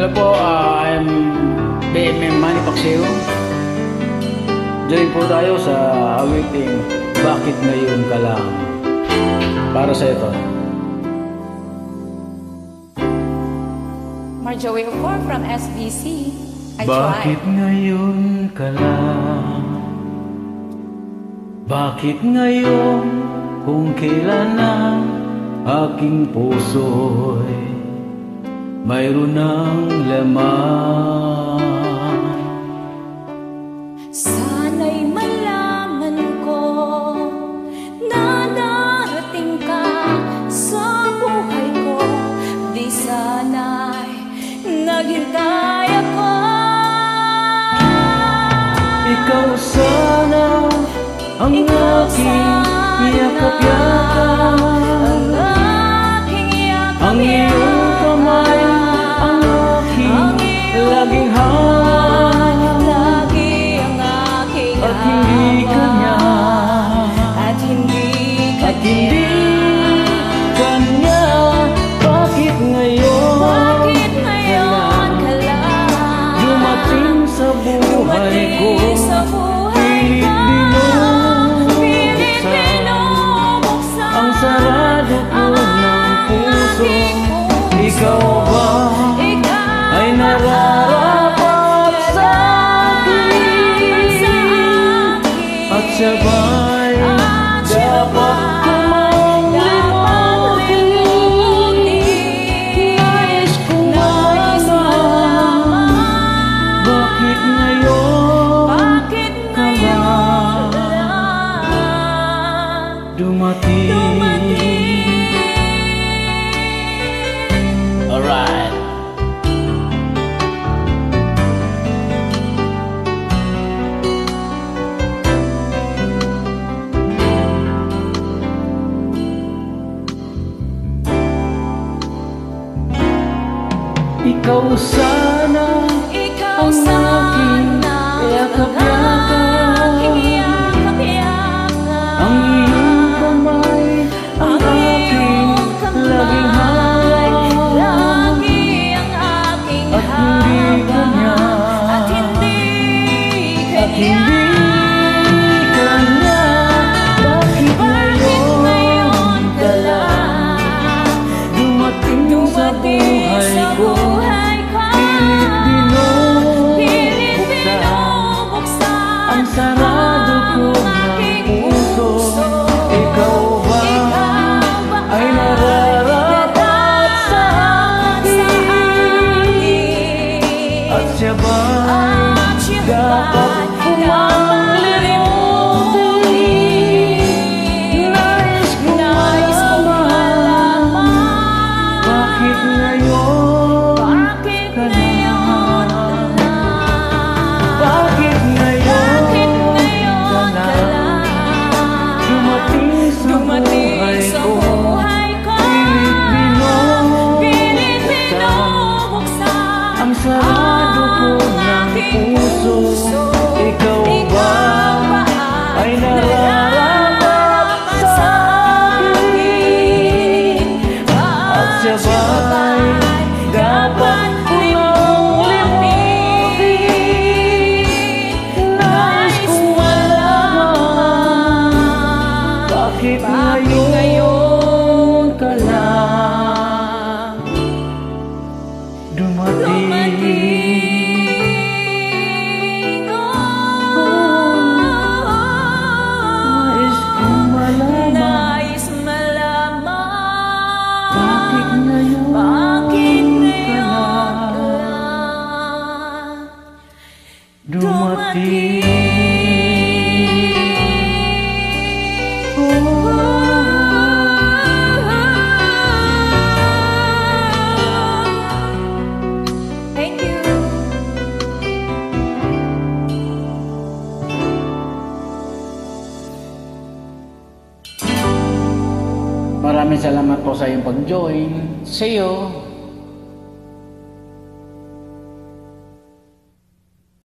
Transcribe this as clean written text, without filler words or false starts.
Hello po, I'm BMM Manny Pakseo. Join po tayo sa awiting Bakit Ngayon Ka Lang. Para sa ito. Marjorie O'Cor from SBC. Bakit ngayon ka lang? Bakit ngayon kung kailan ang aking puso'y mayroon ng laman? Sana'y malaman ko na darating ka sa buhay ko. Di sana'y naghintay ako. Ikaw sana ang aking yakap-yakap, ang iyong kamay ang aking laging hawak, at hindi kanya, at hindi kanya. Bakit ngayon ka lang dumating sa buhay ko? Pilit binubuksan ang sarado ko ng puso. Ikaw ba ay nararapat sa akin? At sabay dapat kumang limutin. Nais kong malaman, bakit ngayon ka lang dumating? Alright. Ikaw sana ang aking yakap-yakap, ang iyong kamay ang aking laging hawak, at hindi kanya, bakit ngayon ka lang dumating sa buhay ko? Pilit binubuksan ang sarado ko ng puso. Ikaw ba ay nararapat sa akin? At siya ba'y dapat kumang limutin? Nais kong malaman, bakit ngayon ka lang? Bakit ngayon ka lang dumating sa buhay ko? Pilit binubuksan ang sarado ko ng puso. Ikaw ba ay nararapat sa akin? At siya ba'y dapat kumang limutin? Nais kong malaman, bakit ngayon ka lang dumating? Nais malaman, bakit ngayon ka lang dumating? Thank you. Maraming salamat po sa iyong pag-join. See you!